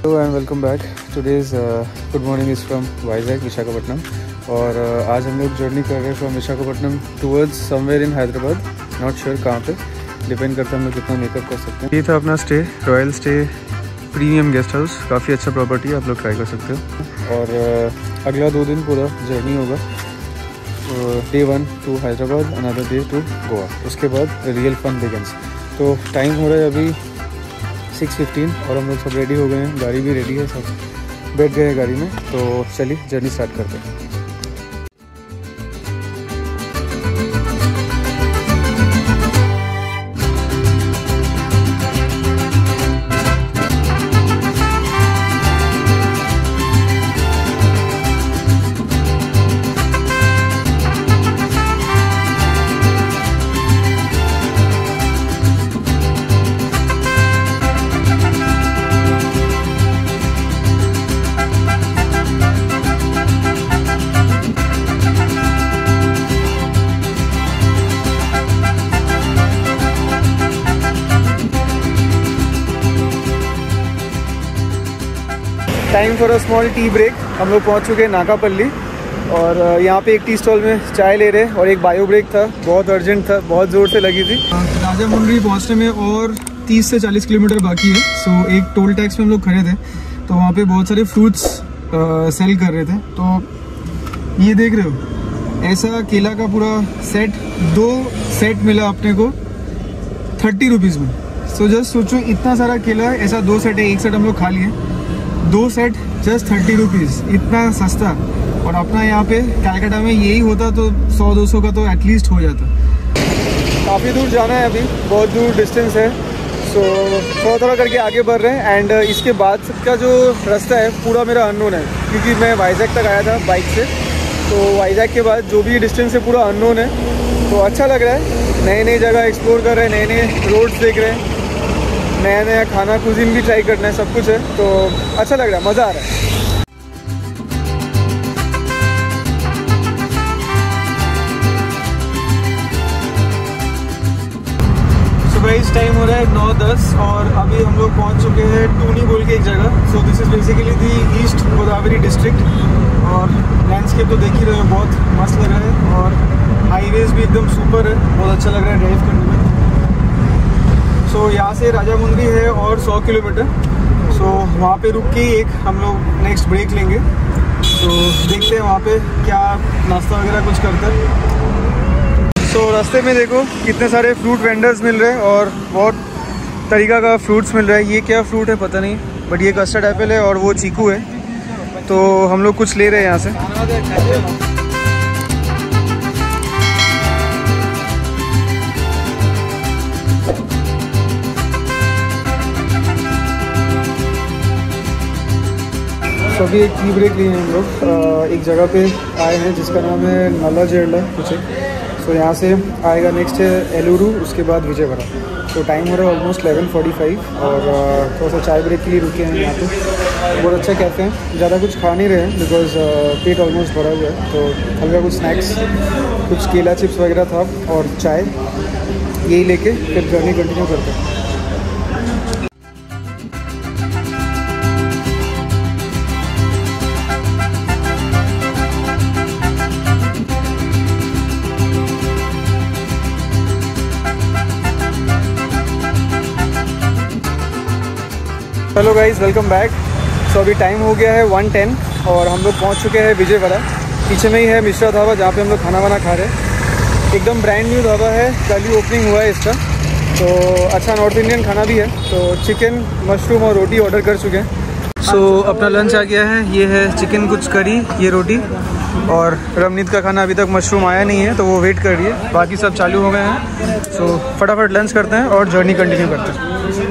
Hello and welcome back. Today's good morning is from Vizag Visakhapatnam. और आज हम लोग जर्नी कर रहे हैं from Visakhapatnam towards somewhere in Hyderabad. Not sure कहाँ पे, डिपेंड करता है हम लोग कितना मेकअप कर सकते हैं। ये था अपना stay, royal stay premium guest house. काफ़ी अच्छा प्रॉपर्टी है, आप लोग ट्राई कर सकते हो। और अगला 2 दिन पूरा जर्नी होगा। Day 1 to Hyderabad, another day to Goa. उसके बाद रियल फन बिगिंस। तो टाइम हो रहा है अभी 6:15 और हम लोग सब रेडी हो गए हैं। गाड़ी भी रेडी है, सब बैठ गए हैं गाड़ी में। तो चलिए जर्नी स्टार्ट करते हैं। Time for a small tea break. हम लोग पहुंच चुके हैं नागापल्ली और यहाँ पे एक टी स्टॉल में चाय ले रहे हैं और एक बायो ब्रेक था, बहुत अर्जेंट था, बहुत ज़ोर से लगी थी। राजामुंडी पहुँचने में और 30 से 40 किलोमीटर बाकी है। सो एक टोल टैक्स में हम लोग खड़े थे, तो वहाँ पे बहुत सारे फ्रूट्स सेल कर रहे थे। तो ये देख रहे हो, ऐसा केला का पूरा सेट, 2 सेट मिला अपने को 30 रुपीज़ में। सो जस्ट सोचो, इतना सारा केला, ऐसा 2 सेट है, एक सेट हम लोग खा लिए, 2 सेट जस्ट 30 रुपीज़, इतना सस्ता। और अपना यहाँ पे कलकत्ता में यही होता तो 100-200 का तो एटलीस्ट हो जाता। काफ़ी दूर जाना है, अभी बहुत दूर डिस्टेंस है। सो थोड़ा थोड़ा करके आगे बढ़ रहे हैं। एंड इसके बाद का जो रास्ता है पूरा मेरा अननोन है, क्योंकि मैं वाइजैक तक आया था बाइक से। तो वाइजैक के बाद जो भी डिस्टेंस है पूरा अननोन है। तो अच्छा लग रहा है, नई नई जगह एक्सप्लोर कर रहे हैं, नए नए रोड्स देख रहे हैं, नया नया खाना कुजीन भी ट्राई करना है, सब कुछ है। तो अच्छा लग रहा है, मज़ा आ रहा है। सुबह इस टाइम हो रहा है 9:10 और अभी हम लोग पहुंच चुके हैं टूनी बोल के एक जगह। So this is basically the east Godavari district. और लैंडस्केप तो देख ही रहे हो, बहुत मस्त लग रहा है। और हाईवेज़ भी एकदम सुपर है, बहुत अच्छा लग रहा है ड्राइव करने में। सो यहाँ से राजामुंद्री है और 100 किलोमीटर। सो वहाँ पे रुक के एक हम लोग नेक्स्ट ब्रेक लेंगे। तो देखते हैं वहाँ पे क्या नाश्ता वगैरह कुछ करते हैं। सो रास्ते में देखो कितने सारे फ्रूट वेंडर्स मिल रहे हैं और बहुत तरीका का फ्रूट्स मिल रहा है। ये क्या फ्रूट है पता नहीं, बट ये कस्टर्ड एप्पल है और वो चीकू है। तो हम लोग कुछ ले रहे हैं यहाँ से। सभी एक टी ब्रेक लिए हैं हम लोग। एक जगह पे आए हैं जिसका नाम है नला जेरला कुछ है। सो यहाँ से आएगा नेक्स्ट है एलुरू, उसके बाद विजयवाड़ा। तो टाइम हो रहा है ऑलमोस्ट 11:45 और थोड़ा सा चाय ब्रेक के लिए रुके हैं यहाँ पे। बहुत अच्छा कैफ़े हैं, ज़्यादा कुछ खा नहीं रहे हैं बिकॉज पेट ऑलमोस्ट भरा हुआ है। तो हल्का कुछ स्नैक्स, कुछ केला चिप्स वगैरह था और चाय, यही लेके फिर जर्नी कंटिन्यू करते हैं। Hello guys, welcome back. So अभी टाइम हो गया है 1:10 और हम लोग पहुंच चुके हैं विजयवाड़ा। पीछे में ही है मिश्रा ढाबा, जहाँ पे हम लोग खाना वाना खा रहे हैं। एकदम ब्रांड न्यू ढाबा है, कल ही ओपनिंग हुआ है इसका। तो अच्छा नॉर्थ इंडियन खाना भी है। तो चिकन, मशरूम और रोटी ऑर्डर कर चुके हैं। सो अपना लंच आ गया है, ये है चिकन कुछ करी, ये रोटी। और रमनीत का खाना अभी तक मशरूम आया नहीं है, तो वो वेट कर रही है। बाकी सब चालू हो गए हैं। सो फटाफट लंच करते हैं और जर्नी कंटिन्यू करते हैं।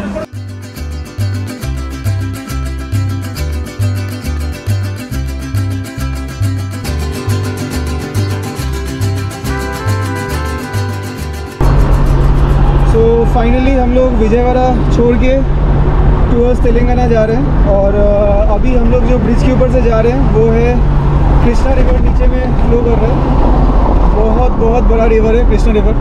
तो फाइनली हम लोग विजयवाड़ा छोड़ के टूवर्ड्स तेलंगाना जा रहे हैं। और अभी हम लोग जो ब्रिज के ऊपर से जा रहे हैं वो है कृष्णा रिवर, नीचे में फ्लो कर रहा है। बहुत बहुत बड़ा रिवर है कृष्णा रिवर।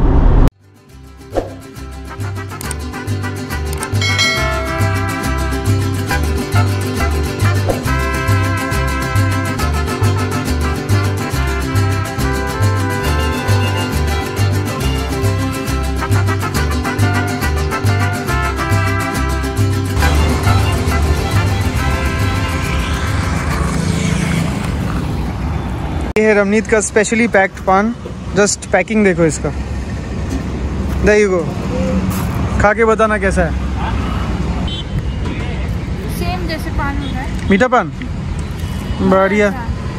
है रमनीत का स्पेशली पैक्ड पान। जस्ट पैकिंग देखो इसका। दही को खा के बताना कैसा है। सेम जैसे पान होता है। मीठा पान बढ़िया।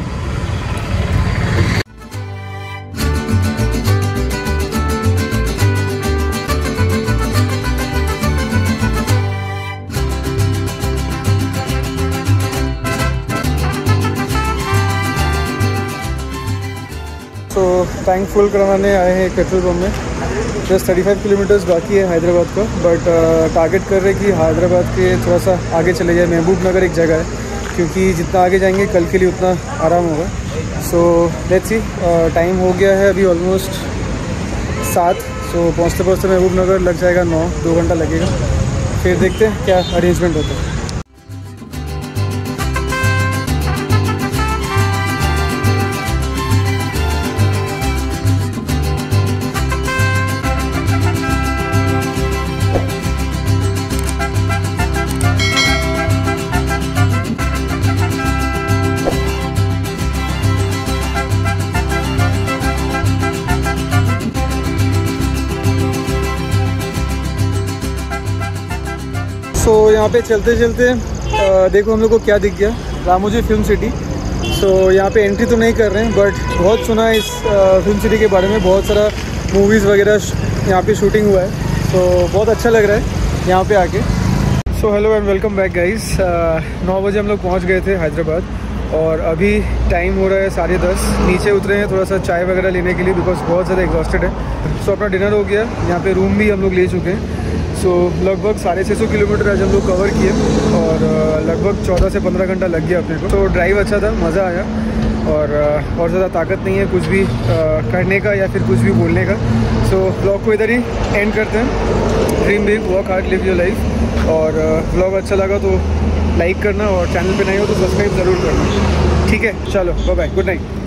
तो टैंक फुल करवाने आए हैं पेट्रोल पंप में। जस्ट 35 किलोमीटर्स बाकी है हैदराबाद का, बट टारगेट कर रहे हैं कि हैदराबाद के थोड़ा सा आगे चले जाए। महबूब नगर एक जगह है, क्योंकि जितना आगे जाएंगे कल के लिए उतना आराम होगा। So let's see. टाइम हो गया है अभी ऑलमोस्ट 7। सो पहुँचते पहुँचते महबूब नगर लग जाएगा 9, 2 घंटा लगेगा। फिर देखते हैं क्या अरेंजमेंट होता है। सो यहाँ पे चलते चलते देखो हम लोग को क्या दिख गया, रामोजी फिल्म सिटी। सो यहाँ पे एंट्री तो नहीं कर रहे हैं, बट बहुत सुना है इस फिल्म सिटी के बारे में। बहुत सारा मूवीज़ वगैरह यहाँ पे शूटिंग हुआ है। सो बहुत अच्छा लग रहा है यहाँ पे आके। So hello and welcome back guys. 9 बजे हम लोग पहुँच गए थे हैदराबाद और अभी टाइम हो रहा है 10:30। नीचे उतरे हैं थोड़ा सा चाय वगैरह लेने के लिए, बिकॉज बहुत ज़्यादा एग्जॉस्टेड है। सो अपना डिनर हो गया, यहाँ पे रूम भी हम लोग ले चुके हैं। सो लगभग 650 किलोमीटर आज हम लोग कवर किए और लगभग 14 से 15 घंटा लग गया अपने को। तो ड्राइव अच्छा था, मज़ा आया और ज़्यादा ताकत नहीं है कुछ भी करने का या फिर कुछ भी बोलने का। सो ब्लॉग को इधर ही एंड करते हैं। Dream big, work hard, live your life. और ब्लॉग अच्छा लगा तो लाइक करना और चैनल पे नहीं हो तो सब्सक्राइब ज़रूर करना। ठीक है, चलो बाय बाय, गुड नाइट।